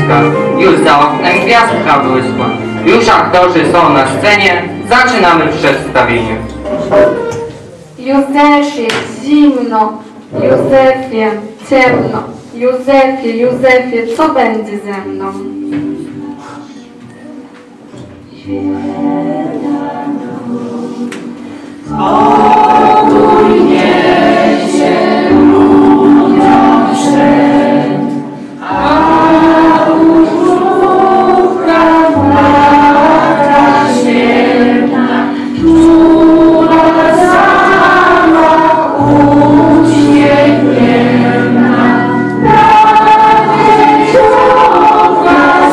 dziecka. Już za oknem gwiazdka błysła. Już aktorzy są na scenie. Zaczynamy przedstawienie. Józefie, zimno. Józefie, ciemno. Józefie, Józefie, co będzie ze mną? Spokój niesie ludziom szczęść, a użówka matka święta, która sama uśmiechnięta, prawie ciągła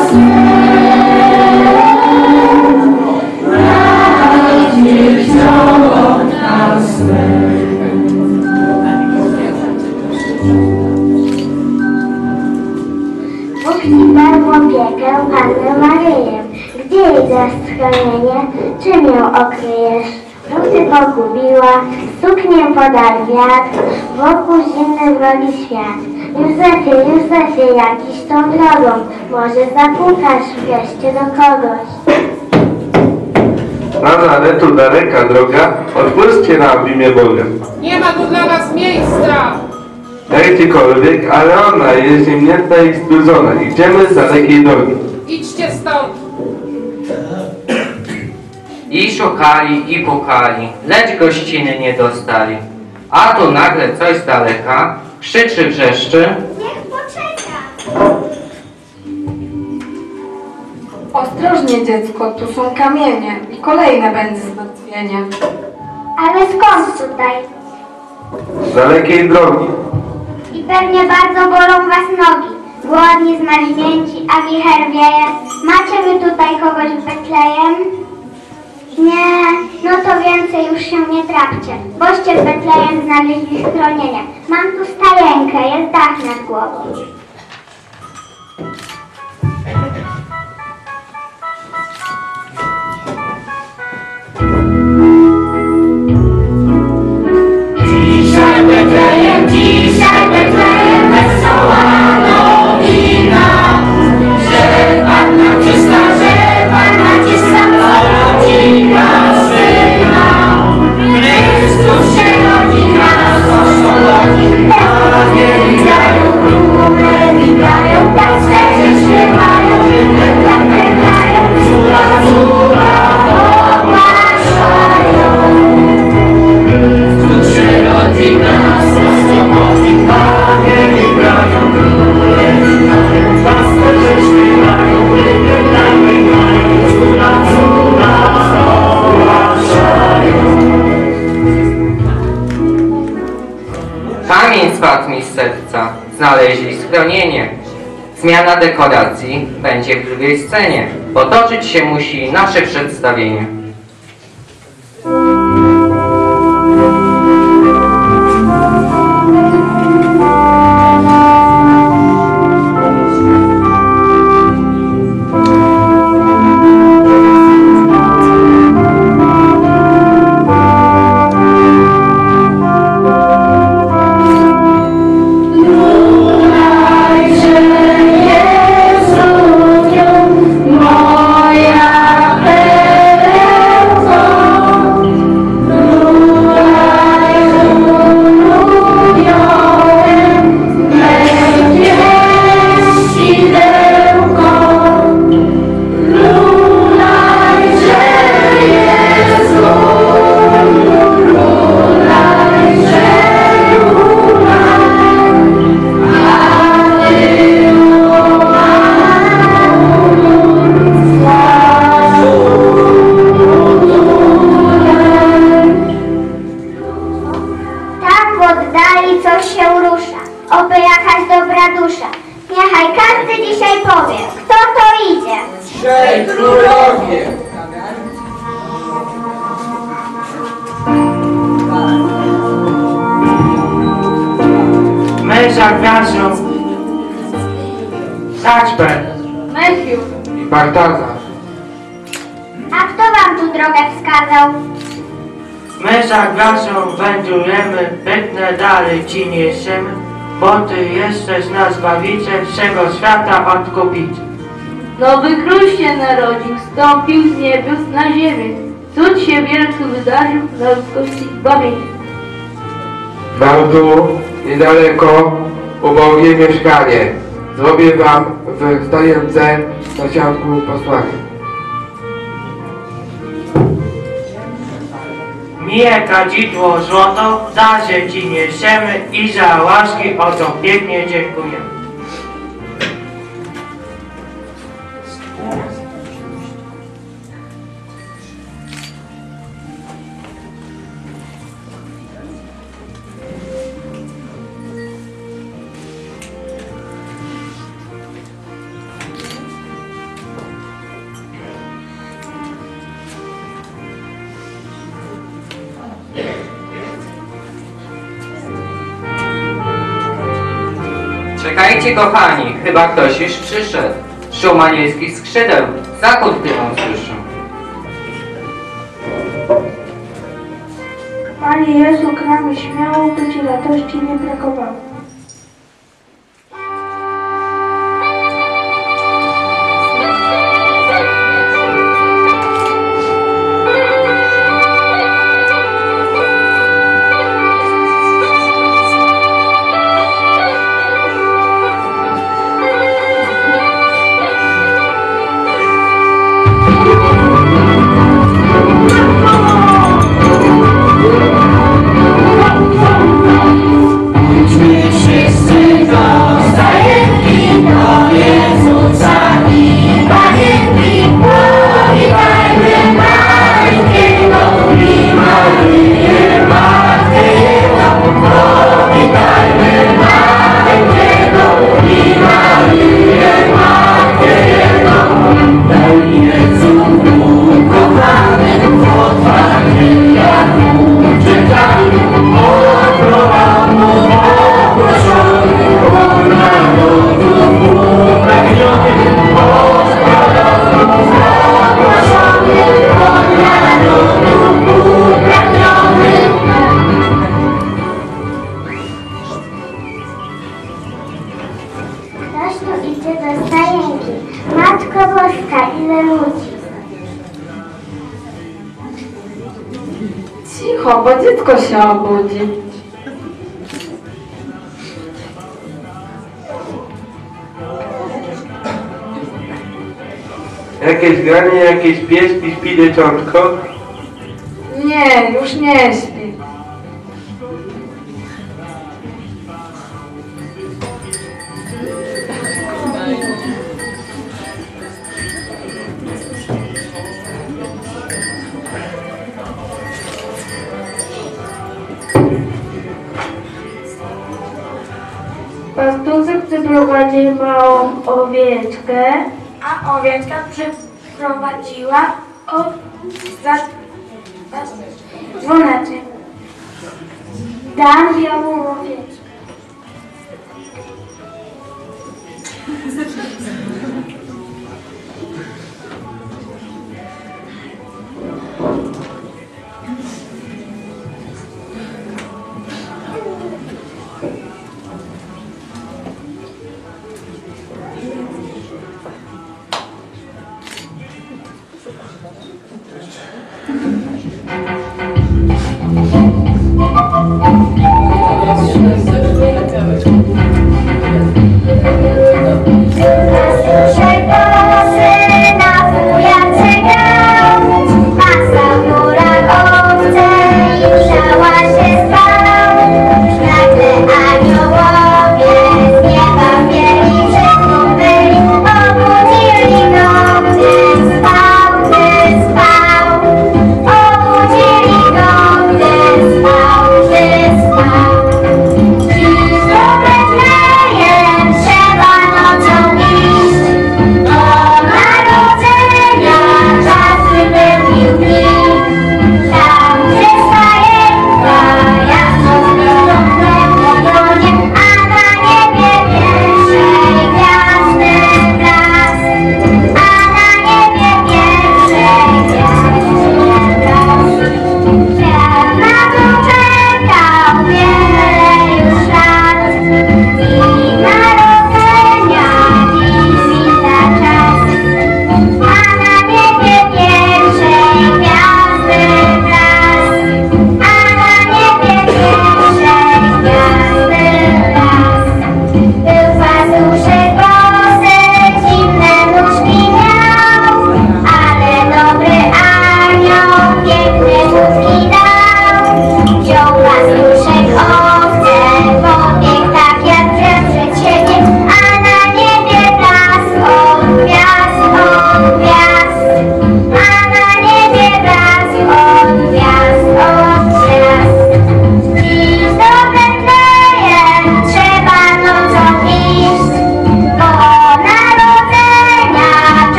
Bóg ci dał opiekę Panny Maryję. Gdzie jej zaschronienie? Czym ją okryjesz? Rusy pogubiła, suknię podał wiatr, wokół zimny wrogi świat. Józefie, Józefie, jakiś tą drogą, może zapukasz wreszcie do kogoś. Nazaretu daleka droga, otwórzcie nam w imię Boga. Nie ma tu dla was miejsca! Jakiekolwiek, ale ona jest ziemnięta i strudzona. Idziemy z dalekiej drogi. Idźcie stąd! I szukali, i pukali, lecz gościny nie dostali. A tu nagle coś z daleka krzyczy, wrzeszczy. Niech poczeka. Ostrożnie, dziecko, tu są kamienie i kolejne będzie zmartwienie. Ale skąd tutaj? Z dalekiej drogi. I pewnie bardzo bolą was nogi. Głodni, zmarznięci, a wicher wieje. Macie wy tutaj kogoś w Betlejem? Nie, no to więcej już się nie trapcie. Boście w Betlejem znaleźli schronienie. Mam tu stajenkę, jest dach nad głową. Dzisiaj Betlejem, wesoła nowina, że Panna czysta narodziła syna. Chrystus się rodzi, nas oszczędzi, wielbiają króle, witają, pasterze śpiewają, wyglądają, córa, córa, ogłaszają. Chrystus się rodzi, nas oszczędzi, grają, króle, witają, pasterze śpiewają, wyglądają, córa, córa, ogłaszają. Kamień spadł mi z serca, znaleźli schronienie. Zmiana dekoracji będzie w drugiej scenie. Potoczyć się musi nasze przedstawienie. Trzej królowie! Męża gwiazdą Kacper Melchior. I Baltazar. A kto wam tu drogę wskazał? Męża gwiazdą wędrujemy, piękne dalej ci niesiemy. bo Ty jesteś nasz Zbawiciel, wszego świata Odkupiciel. Nowy król się narodził, wstąpił z niebios na ziemię. Cud się wielki wydarzył, na ludzkości zbawienie. Wam tu, niedaleko, ubogie mieszkanie. Zrobię wam w stajence na siatku posłanie. Mije kadzidło złoto, w darze Ci niesiemy i za łaski o to pięknie dziękujemy. Czekajcie, kochani, chyba ktoś już przyszedł. Szum anielskich skrzydeł, za kurtyną słyszę. Panie Jezu, k nami śmiało, by Ci radości nie brakowało. Cicho, bo dziecko się obudzi. Jakieś granie, jakieś pieski, śpi dzieciątko? Nie, już nie śpi. Pastuszek przyprowadził małą owieczkę, A owieczka przyprowadziła dzwoneczek. Dam białą owieczkę. Thank you.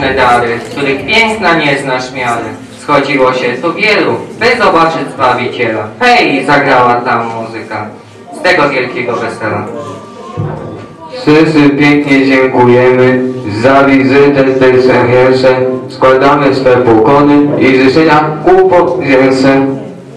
różne dary, których piękna nie znasz miary. Schodziło się tu wielu, by zobaczyć Zbawiciela. Hej, zagrała tam muzyka z tego wielkiego wesela. Wszyscy pięknie dziękujemy za wizytę tej seniorze. Składamy swe pokłony i życzenia ku powięce.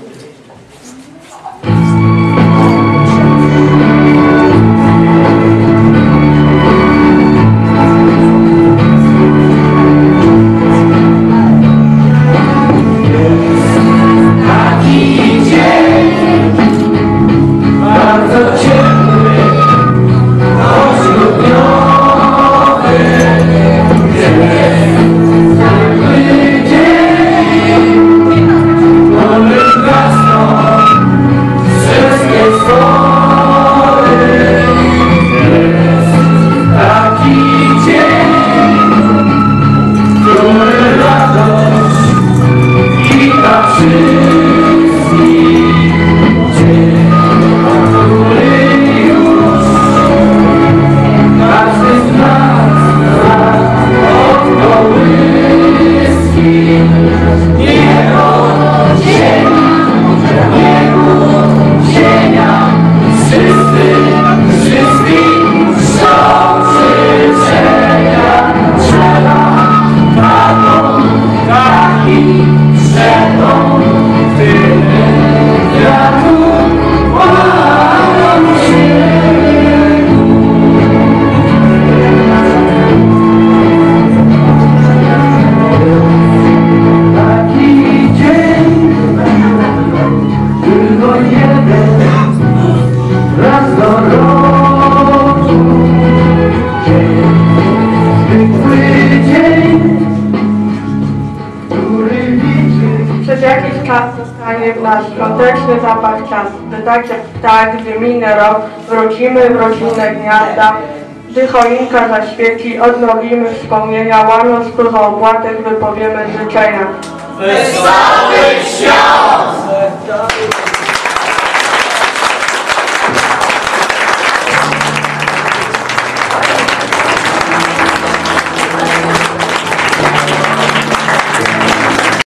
Przez jakiś czas zostanie w nas świąteczny zapach czasu, by tak jak ptak, gdy minie rok, wrócimy w rodzinne gniazda. Gdy choinka zaświeci, odnowimy wspomnienia, łamiąc krucho opłatek, wypowiemy życzenia. Wesołych świąt!